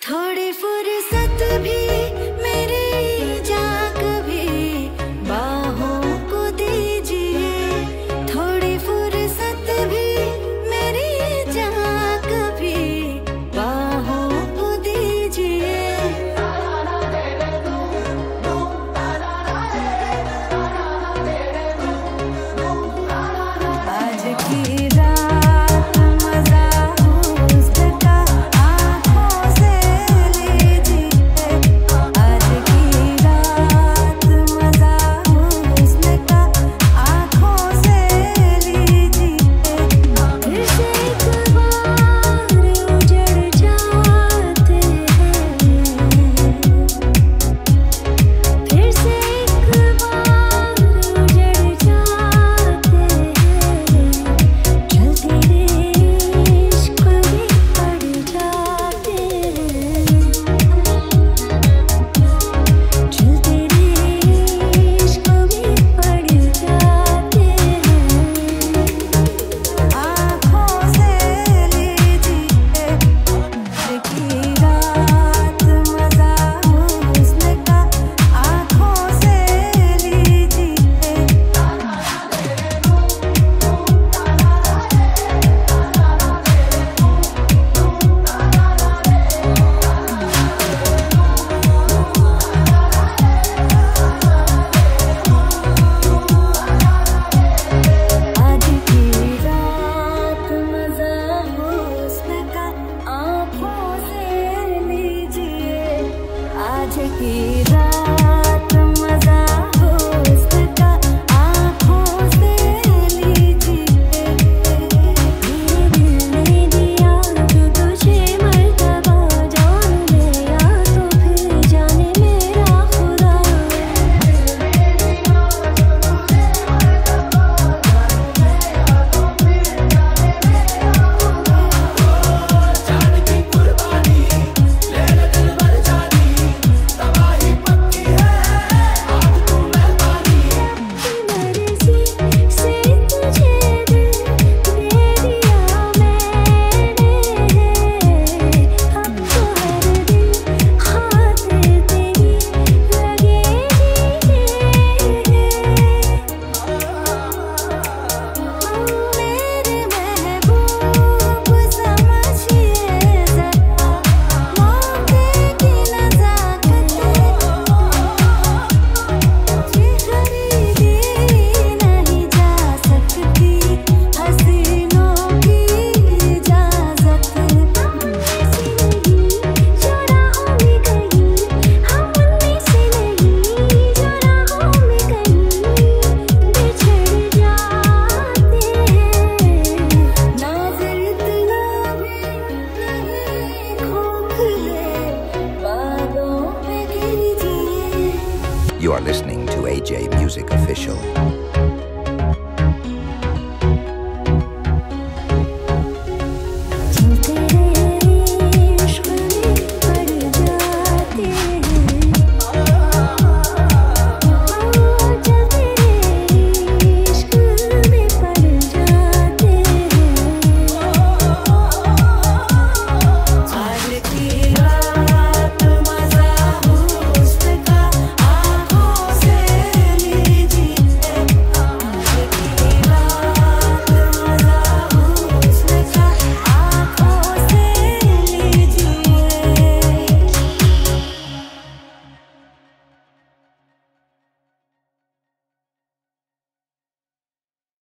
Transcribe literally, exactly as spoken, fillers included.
थोड़ी फुर्सत भी मेरी जाग भी बाहों को दीजिए, थोड़ी फुर्सत भी मेरी जाग भी बाहों को दीजिए। आज की रात मजा हुस्न का आँखों से लीजिए, आज की रात मजा हुस्न का आँखों से लीजिए। फिर से एक बार उजड़ जाते हैं, फिर से एक बार उजड़ जाते हैं। चलते रे इश्क भी पड़ जाते हैं, चलते रे इश्क भी पड़ जाते हैं। आँखों से लीजिए, आज की रात मजा हुस्न का आँखों से लीजिए। आज की रात मजा हुस्न का आँखों से लीजिए, आज की रात मजा हुस्न का आँखों से लीजिए। मेरे दिल ने दिया जो तुझे मर्तबा, जान ले या तो फिर जाने मेरा खुदा। मर्जी से तुझे दिल दे दिया मैंने, अब तो हर दिन खातिर तेरी लगे जीने। मेरे महबूब समझिए ज़रा, मौके की नज़ाकत ये खरीदी नहीं जा सकती, हसीनों की इजाज़त। उनमें से नहीं जो राहों में कहीं, हम उनमें से नहीं जो राहों में कहीं बिछड़ जाते हैं। नाज़िर इतना भी नहीं खोखले बादों पे गिर जिए। You are listening to A J Music Official.